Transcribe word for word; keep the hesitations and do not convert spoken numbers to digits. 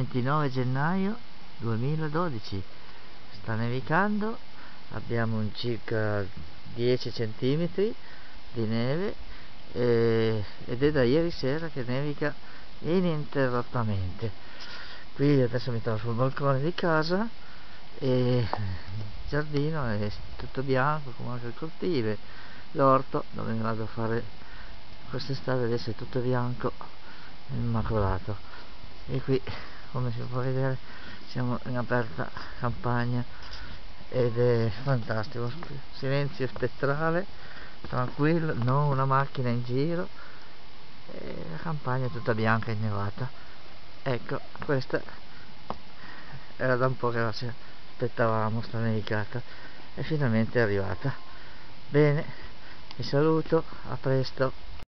ventinove gennaio duemiladodici. Sta nevicando, abbiamo un circa dieci centimetri di neve e, ed è da ieri sera che nevica ininterrottamente. Qui adesso mi trovo sul balcone di casa e il giardino è tutto bianco, come anche il cortile, l'orto dove mi vado a fare quest'estate adesso è tutto bianco, immacolato. E qui, come si può vedere, siamo in aperta campagna ed è fantastico, silenzio spettrale, tranquillo, non una macchina in giro, e la campagna è tutta bianca e innevata. Ecco, questa era da un po' che la ci aspettavamo, sta nevicata, e finalmente è arrivata. Bene, vi saluto, a presto.